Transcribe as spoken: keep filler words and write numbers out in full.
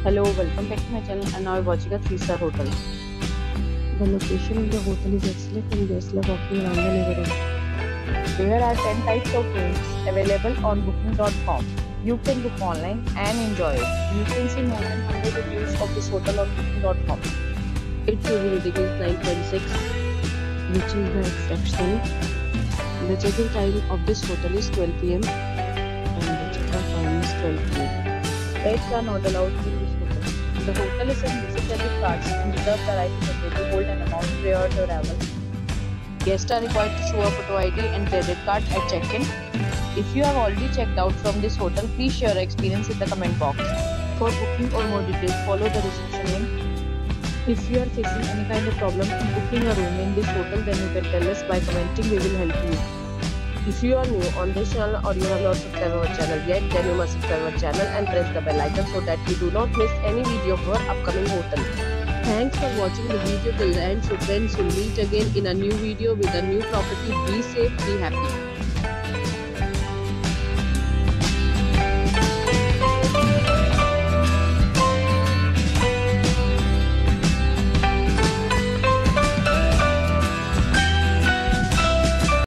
Hello, welcome back to my channel, and now we're watching a three star hotel. The location of the hotel is excellent and guests love walking around the neighborhood. There are ten types of rooms available on booking dot com. You can book online and enjoy it. You can see more than one hundred reviews of this hotel on booking dot com. Its review rating is nine point six, which is the exception. The check-in time of this hotel is twelve p m and the check-out time is twelve p m Pets are not allowed in this hotel. The hotel is in visit credit cards and reserves the right to pay to hold an amount prior to arrival. Guests are required to show a photo I D and credit card at check-in. If you have already checked out from this hotel, please share your experience in the comment box. For booking or more details, follow the reception link. If you are facing any kind of problem in booking a room in this hotel, then you can tell us by commenting. We will help you. If you are new on this channel or you have not subscribed our channel yet, then you must subscribe our channel and press the bell icon so that you do not miss any video of our upcoming hotel. Thanks for watching the video till the end. So friends, we'll meet again in a new video with a new property. Be safe, be happy.